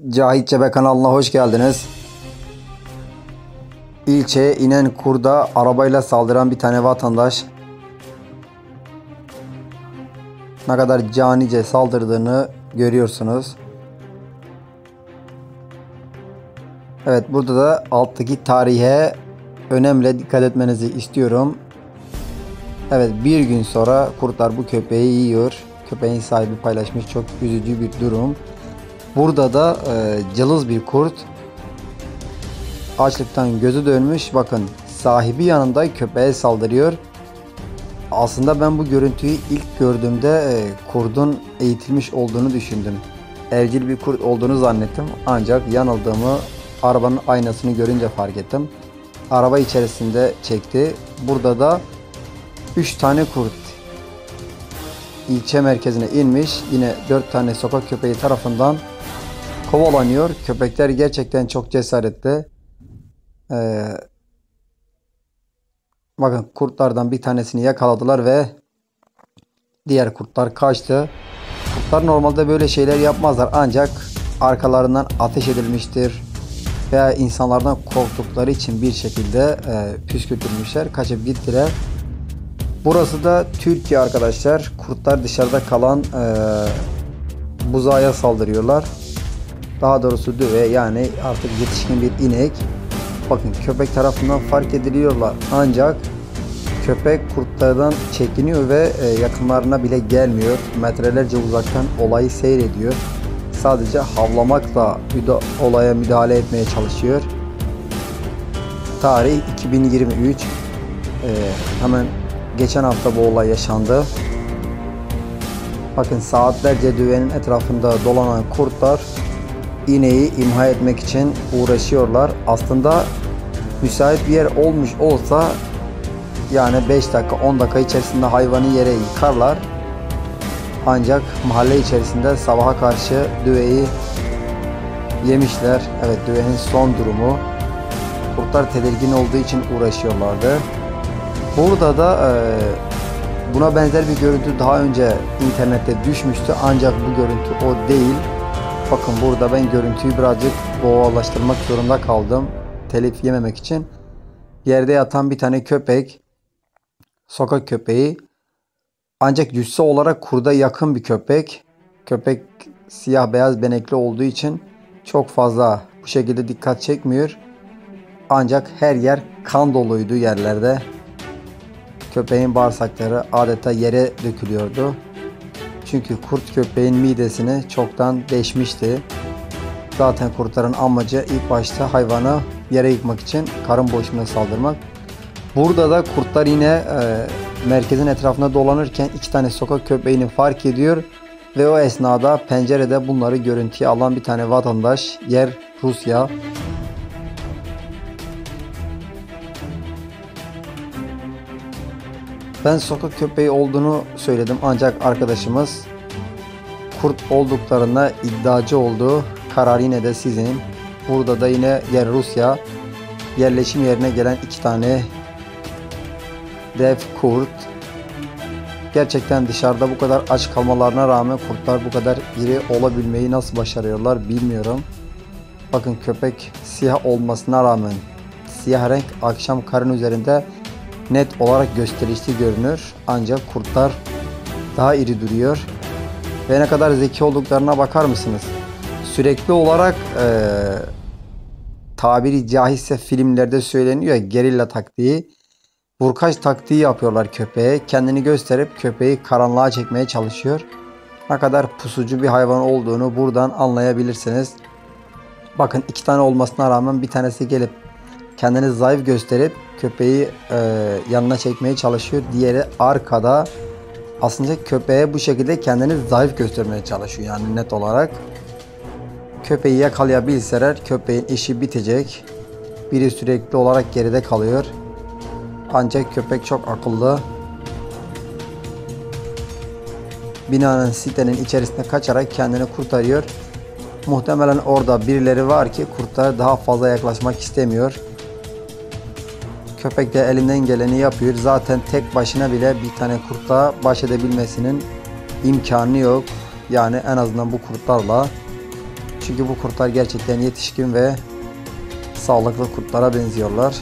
Cahit Cebe kanalına hoş geldiniz. İlçeye inen kurda arabayla saldıran bir tane vatandaş ne kadar canice saldırdığını görüyorsunuz. Evet, burada da alttaki tarihe önemli dikkat etmenizi istiyorum. Evet, bir gün sonra kurtlar bu köpeği yiyor. Köpeğin sahibi paylaşmış, çok üzücü bir durum. Burada da cılız bir kurt açlıktan gözü dönmüş. Bakın, sahibi yanında köpeğe saldırıyor. Aslında ben bu görüntüyü ilk gördüğümde kurdun eğitilmiş olduğunu düşündüm. Evcil bir kurt olduğunu zannettim. Ancak yanıldığımı arabanın aynasını görünce fark ettim. Araba içerisinde çekti. Burada da 3 tane kurt ilçe merkezine inmiş. Yine 4 tane sokak köpeği tarafından kovalanıyor. Köpekler gerçekten çok cesaretli. Bakın, kurtlardan bir tanesini yakaladılar ve diğer kurtlar kaçtı. Kurtlar normalde böyle şeyler yapmazlar, ancak arkalarından ateş edilmiştir veya insanlardan korktukları için bir şekilde püskürtülmüşler, kaçıp gittiler. Burası da Türkiye arkadaşlar. Kurtlar dışarıda kalan buzağıya saldırıyorlar. Daha doğrusu düve, yani artık yetişkin bir inek. Bakın, köpek tarafından fark ediliyorlar, ancak köpek kurtlardan çekiniyor ve yakınlarına bile gelmiyor. Metrelerce uzaktan olayı seyrediyor. Sadece havlamakla olaya müdahale etmeye çalışıyor. Tarih 2023. Hemen geçen hafta bu olay yaşandı. Bakın, saatlerce düvenin etrafında dolanan kurtlar ineği imha etmek için uğraşıyorlar. Aslında müsait bir yer olmuş olsa, yani 5 dakika 10 dakika içerisinde hayvanı yere yıkarlar. Ancak mahalle içerisinde sabaha karşı düveyi yemişler. Evet, düvenin son durumu. Kurtlar tedirgin olduğu için uğraşıyorlardı. Burada da buna benzer bir görüntü daha önce internette düşmüştü, ancak bu görüntü o değil. Bakın, burada ben görüntüyü birazcık doğallaştırmak zorunda kaldım, telif yememek için. Yerde yatan bir tane köpek, sokak köpeği, ancak cüsse olarak kurda yakın bir köpek. Köpek siyah beyaz benekli olduğu için çok fazla bu şekilde dikkat çekmiyor. Ancak her yer kan doluydu yerlerde. Köpeğin bağırsakları adeta yere dökülüyordu. Çünkü kurt köpeğin midesini çoktan deşmişti. Zaten kurtların amacı ilk başta hayvanı yere yıkmak için karın boşluğuna saldırmak. Burada da kurtlar yine merkezin etrafında dolanırken 2 tane sokak köpeğini fark ediyor ve o esnada pencerede bunları görüntüye alan bir tane vatandaş, yer Rusya. Ben sokak köpeği olduğunu söyledim, ancak arkadaşımız kurt olduklarına iddiacı oldu. Karar yine de sizin. Burada da yine yer Rusya. Yerleşim yerine gelen 2 tane dev kurt. Gerçekten dışarıda bu kadar aç kalmalarına rağmen kurtlar bu kadar iri olabilmeyi nasıl başarıyorlar bilmiyorum. Bakın, köpek siyah olmasına rağmen siyah renk akşam karın üzerinde net olarak gösterişli görünür. Ancak kurtlar daha iri duruyor. Ve ne kadar zeki olduklarına bakar mısınız? Sürekli olarak tabiri caizse filmlerde söyleniyor ya, gerilla taktiği. Vurkaç taktiği yapıyorlar köpeğe. Kendini gösterip köpeği karanlığa çekmeye çalışıyor. Ne kadar pusucu bir hayvan olduğunu buradan anlayabilirsiniz. Bakın, 2 tane olmasına rağmen bir tanesi gelip kendini zayıf gösterip köpeği yanına çekmeye çalışıyor. Diğeri arkada. Aslında köpeğe bu şekilde kendini zayıf göstermeye çalışıyor, yani net olarak. Köpeği yakalayabilseler köpeğin işi bitecek. Biri sürekli olarak geride kalıyor. Ancak köpek çok akıllı. Binanın, sitenin içerisinde kaçarak kendini kurtarıyor. Muhtemelen orada birileri var ki kurtlara daha fazla yaklaşmak istemiyor. Köpek de elinden geleni yapıyor. Zaten tek başına bile bir tane kurtla baş edebilmesinin imkanı yok. Yani en azından bu kurtlarla Çünkü bu kurtlar gerçekten yetişkin ve sağlıklı kurtlara benziyorlar.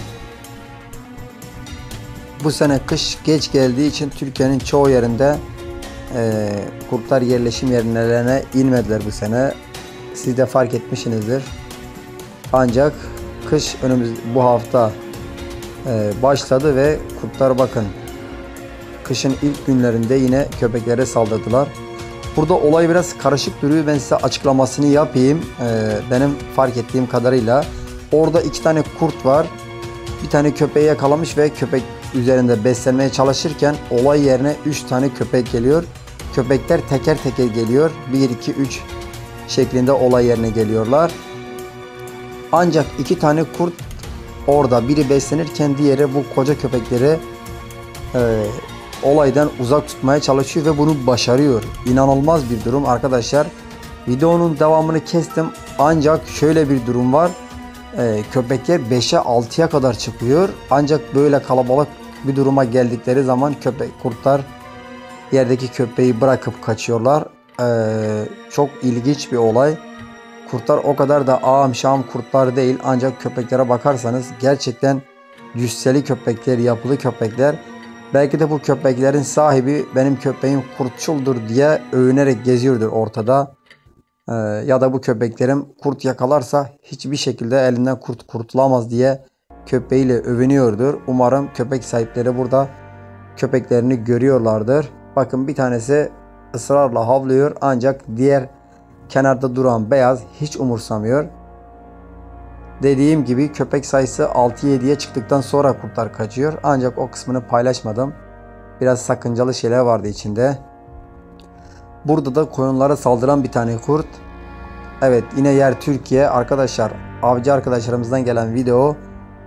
Bu sene kış geç geldiği için Türkiye'nin çoğu yerinde kurtlar yerleşim yerlerine inmediler bu sene. Siz de fark etmişsinizdir. Ancak kış bu hafta başladı ve kurtlar bakın kışın ilk günlerinde yine köpeklere saldırdılar. Burada olay biraz karışık duruyor. Ben size açıklamasını yapayım. Benim fark ettiğim kadarıyla orada 2 tane kurt var. Bir tane köpeği yakalamış ve köpek üzerinde beslenmeye çalışırken olay yerine 3 tane köpek geliyor. Köpekler teker teker geliyor. 1, 2, 3 şeklinde olay yerine geliyorlar. Ancak 2 tane kurt orada, biri beslenirken diğeri bu koca köpekleri olaydan uzak tutmaya çalışıyor ve bunu başarıyor. İnanılmaz bir durum arkadaşlar. Videonun devamını kestim ancak şöyle bir durum var. Köpekler 5'e 6'ya kadar çıkıyor. Ancak böyle kalabalık bir duruma geldikleri zaman kurtlar yerdeki köpeği bırakıp kaçıyorlar. Çok ilginç bir olay. Kurtlar o kadar da ağam şam kurtlar değil, ancak köpeklere bakarsanız gerçekten cüsseli köpekler, yapılı köpekler. Belki de bu köpeklerin sahibi benim köpeğim kurtçuldur diye övünerek geziyordur ortada. Ya da bu köpeklerim kurt yakalarsa hiçbir şekilde elinden kurt kurtulamaz diye köpeğiyle övünüyordur. Umarım köpek sahipleri burada köpeklerini görüyorlardır. Bakın bir tanesi ısrarla havlıyor ancak diğer kenarda duran beyaz hiç umursamıyor. Dediğim gibi köpek sayısı 6-7'ye çıktıktan sonra kurtlar kaçıyor. Ancak o kısmını paylaşmadım. Biraz sakıncalı şeyler vardı içinde. Burada da koyunlara saldıran bir tane kurt. Evet, yine yer Türkiye arkadaşlar. Avcı arkadaşlarımızdan gelen video.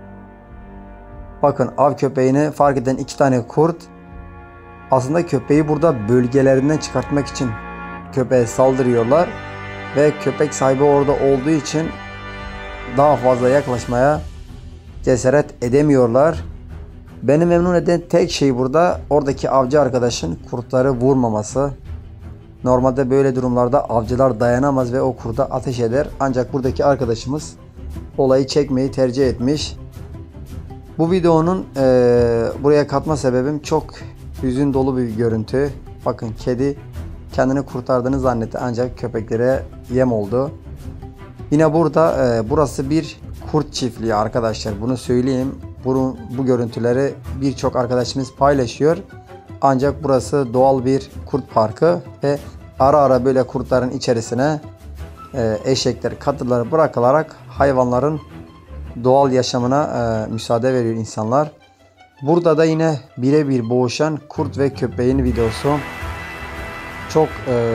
Bakın av köpeğini fark eden 2 tane kurt. Aslında köpeği burada bölgelerinden çıkartmak için köpeğe saldırıyorlar. Ve köpek sahibi orada olduğu için daha fazla yaklaşmaya cesaret edemiyorlar. Beni memnun eden tek şey burada oradaki avcı arkadaşın kurtları vurmaması. Normalde böyle durumlarda avcılar dayanamaz ve o kurda ateş eder. Ancak buradaki arkadaşımız olayı çekmeyi tercih etmiş. Bu videonun buraya katma sebebim çok hüzün dolu bir görüntü. Bakın kedi kendini kurtardığını zannetti ancak köpeklere yem oldu. Yine burada burası bir kurt çiftliği arkadaşlar, bunu söyleyeyim. Bu görüntüleri birçok arkadaşımız paylaşıyor. Ancak burası doğal bir kurt parkı ve ara ara böyle kurtların içerisine eşekler, katılar bırakılarak hayvanların doğal yaşamına müsaade veriyor insanlar. Burada da yine birebir boğuşan kurt ve köpeğin videosu. Çok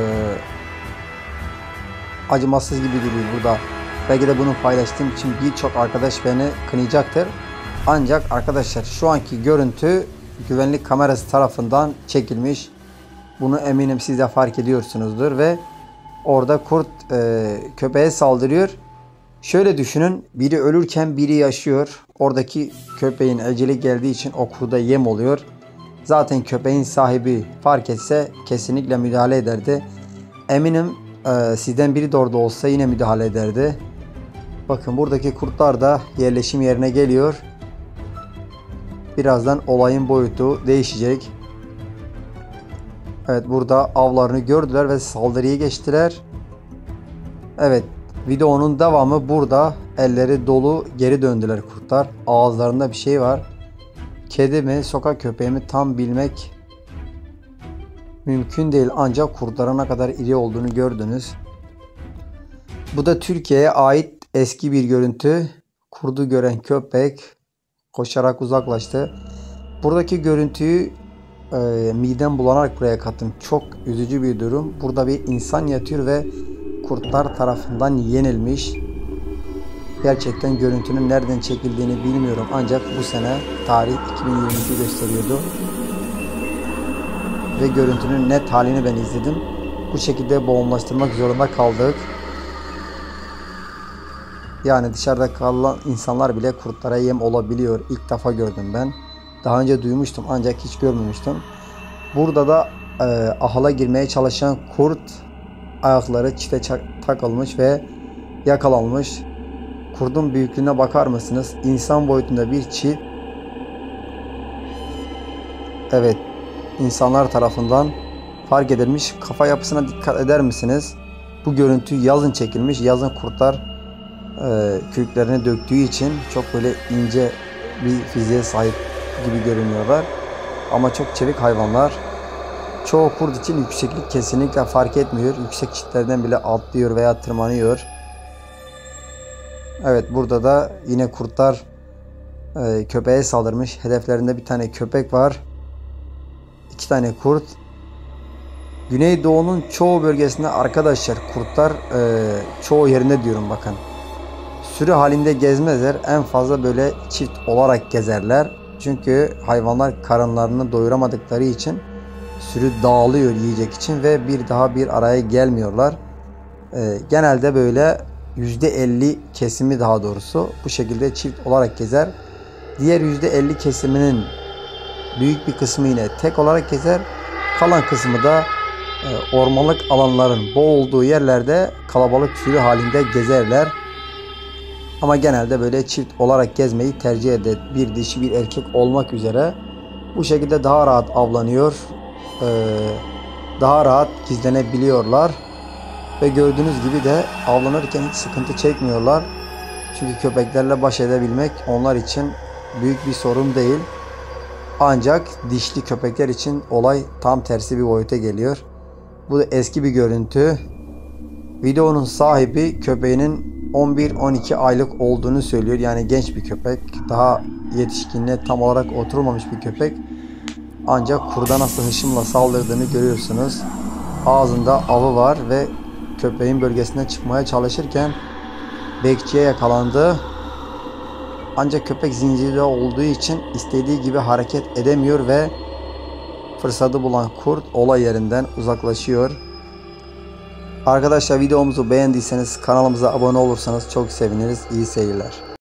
acımasız gibi duruyor burada. Belki de bunu paylaştığım için birçok arkadaş beni kınayacaktır. Ancak arkadaşlar şu anki görüntü güvenlik kamerası tarafından çekilmiş. Bunu eminim siz de fark ediyorsunuzdur ve orada kurt köpeğe saldırıyor. Şöyle düşünün, biri ölürken biri yaşıyor. Oradaki köpeğin eceli geldiği için o kurda yem oluyor. Zaten köpeğin sahibi fark etse kesinlikle müdahale ederdi. Eminim sizden biri de orada olsa yine müdahale ederdi. Bakın buradaki kurtlar da yerleşim yerine geliyor. Birazdan olayın boyutu değişecek. Evet, burada avlarını gördüler ve saldırıya geçtiler. Evet, videonun devamı burada. Elleri dolu geri döndüler kurtlar. Ağızlarında bir şey var. Kedi mi, sokak köpeği mi tam bilmek mümkün değil. Ancak kurtların ne kadar iri olduğunu gördünüz. Bu da Türkiye'ye ait eski bir görüntü. Kurdu gören köpek koşarak uzaklaştı. Buradaki görüntüyü midem bulanarak buraya kattım. Çok üzücü bir durum. Burada bir insan yatıyor ve kurtlar tarafından yenilmiş. Gerçekten görüntünün nereden çekildiğini bilmiyorum. Ancak bu sene tarih 2022 gösteriyordu. Ve görüntünün net halini ben izledim. Bu şekilde boğumlaştırmak zorunda kaldık. Yani dışarıda kalan insanlar bile kurtlara yem olabiliyor. İlk defa gördüm ben. Daha önce duymuştum ancak hiç görmemiştim. Burada da ahıla girmeye çalışan kurt ayakları çite takılmış ve yakalanmış. Kurdun büyüklüğüne bakar mısınız? İnsan boyutunda bir çift. Evet, insanlar tarafından fark edilmiş. Kafa yapısına dikkat eder misiniz? Bu görüntü yazın çekilmiş. Yazın kurtlar kürklerini döktüğü için çok böyle ince bir fiziğe sahip gibi görünüyorlar. Ama çok çevik hayvanlar. Çoğu kurt için yükseklik kesinlikle fark etmiyor. Yüksek çitlerden bile atlıyor veya tırmanıyor. Evet, burada da yine kurtlar köpeğe saldırmış. Hedeflerinde bir tane köpek var. 2 tane kurt. Güneydoğu'nun çoğu bölgesinde arkadaşlar kurtlar çoğu yerinde diyorum bakın. Sürü halinde gezmezler. En fazla böyle çift olarak gezerler. Çünkü hayvanlar karınlarını doyuramadıkları için sürü dağılıyor yiyecek için ve bir araya gelmiyorlar. Genelde böyle %50 kesimi daha doğrusu bu şekilde çift olarak gezer. Diğer %50 kesiminin büyük bir kısmı yine tek olarak gezer. Kalan kısmı da ormanlık alanların bol olduğu yerlerde kalabalık sürü halinde gezerler. Ama genelde böyle çift olarak gezmeyi tercih eder. Bir dişi bir erkek olmak üzere. Bu şekilde daha rahat avlanıyor. Daha rahat gizlenebiliyorlar. Ve gördüğünüz gibi de avlanırken hiç sıkıntı çekmiyorlar. Çünkü köpeklerle baş edebilmek onlar için büyük bir sorun değil. Ancak dişli köpekler için olay tam tersi bir boyuta geliyor. Bu da eski bir görüntü. Videonun sahibi köpeğinin 11-12 aylık olduğunu söylüyor. Yani genç bir köpek. Daha yetişkinliğe tam olarak oturmamış bir köpek. Ancak kurda nasıl hışımla saldırdığını görüyorsunuz. Ağzında avı var ve köpeğin bölgesinden çıkmaya çalışırken bekçiye yakalandı. Ancak köpek zincirli olduğu için istediği gibi hareket edemiyor ve fırsatı bulan kurt olay yerinden uzaklaşıyor. Arkadaşlar videomuzu beğendiyseniz kanalımıza abone olursanız çok seviniriz. İyi seyirler.